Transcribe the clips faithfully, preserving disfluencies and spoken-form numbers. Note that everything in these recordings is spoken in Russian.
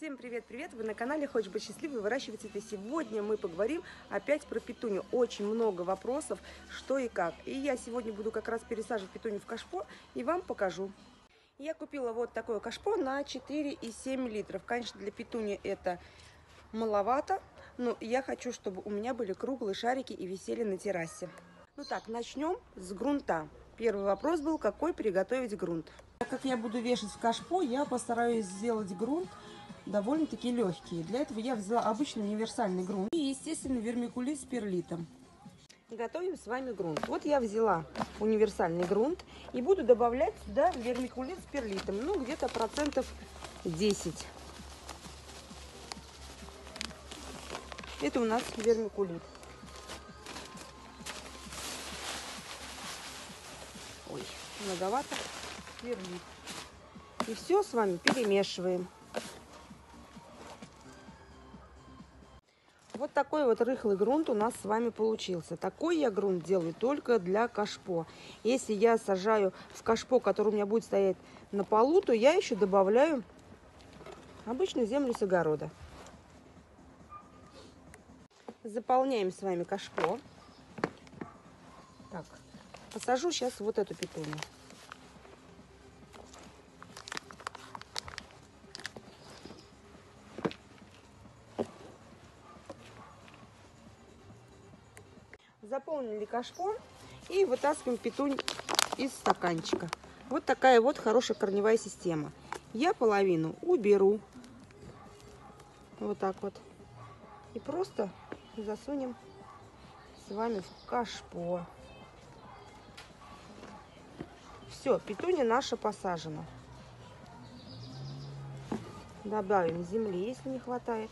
Всем привет-привет! Вы на канале «Хочешь быть счастливой, выращивать цветы». Сегодня мы поговорим опять про петунью. Очень много вопросов, что и как. И я сегодня буду как раз пересаживать петунью в кашпо и вам покажу. Я купила вот такое кашпо на четыре и семь литров. Конечно, для петуньи это маловато, но я хочу, чтобы у меня были круглые шарики и висели на террасе. Ну так, начнем с грунта. Первый вопрос был, какой приготовить грунт. Так как я буду вешать в кашпо, я постараюсь сделать грунт довольно-таки легкие. Для этого я взяла обычный универсальный грунт и, естественно, вермикулит с перлитом. Готовим с вами грунт. Вот я взяла универсальный грунт и буду добавлять сюда вермикулит с перлитом. Ну, где-то процентов десять. Это у нас вермикулит. Ой, многовато. Перлит. И все с вами перемешиваем. Вот такой вот рыхлый грунт у нас с вами получился. Такой я грунт делаю только для кашпо. Если я сажаю в кашпо, который у меня будет стоять на полу, то я еще добавляю обычную землю с огорода. Заполняем с вами кашпо. Так, посажу сейчас вот эту петунью. Заполнили кашпо и вытаскиваем петунь из стаканчика. Вот такая вот хорошая корневая система. Я половину уберу. Вот так вот. И просто засунем с вами в кашпо. Все, петунья наша посажена. Добавим земли, если не хватает.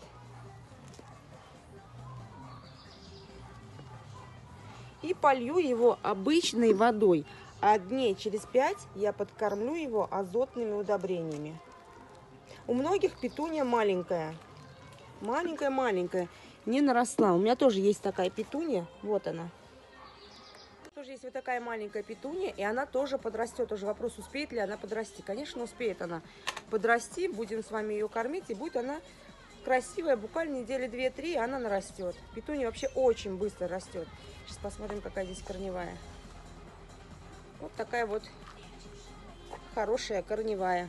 И полью его обычной водой. А дней через пять я подкормлю его азотными удобрениями. У многих петунья маленькая. Маленькая-маленькая. Не наросла. У меня тоже есть такая петунья. Вот она. Тоже есть вот такая маленькая петунья. И она тоже подрастет. Уже вопрос, успеет ли она подрасти. Конечно, успеет она подрасти. Будем с вами ее кормить. И будет она красивая. Буквально недели две-три она нарастет. Петунья вообще очень быстро растет. Сейчас посмотрим, какая здесь корневая. Вот такая вот хорошая корневая.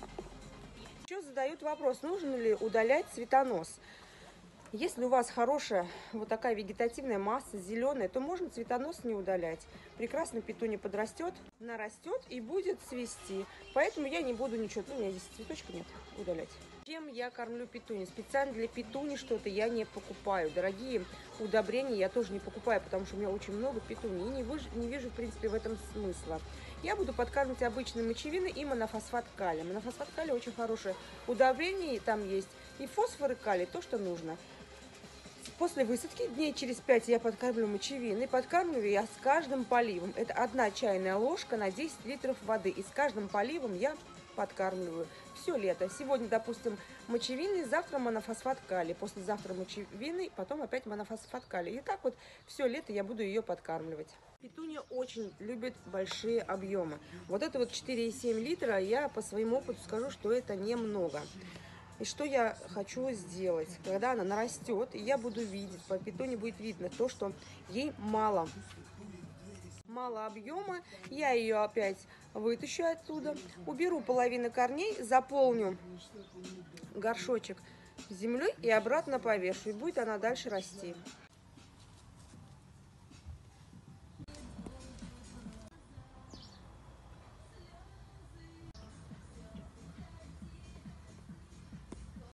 Еще задают вопрос, нужно ли удалять цветонос. Если у вас хорошая вот такая вегетативная масса, зеленая, то можно цветонос не удалять. Прекрасно петунья подрастет, нарастет и будет цвести. Поэтому я не буду ничего, ну, у меня здесь цветочка нет, удалять. Чем я кормлю петунью? Специально для петуни что-то я не покупаю. Дорогие удобрения я тоже не покупаю, потому что у меня очень много петуний. И не, выж... не вижу, в принципе, в этом смысла. Я буду подкармливать обычной мочевиной и монофосфат калия. Монофосфат калия очень хорошее удобрение, там есть и фосфор, и калий, то, что нужно. После высадки дней через пять я подкармливаю мочевиной. Подкармливаю я с каждым поливом. Это одна чайная ложка на десять литров воды. И с каждым поливом я подкармливаю все лето. Сегодня, допустим, мочевиной, завтра монофосфат калий. Послезавтра мочевиной, потом опять монофосфат калий. И так вот все лето я буду ее подкармливать. Петунья очень любит большие объемы. Вот это вот четыре и семь литра, я по своему опыту скажу, что это немного. И что я хочу сделать, когда она нарастет, и я буду видеть, по петунье будет видно то, что ей мало. Мало объема, я ее опять вытащу оттуда, уберу половину корней, заполню горшочек землей и обратно повешу, и будет она дальше расти.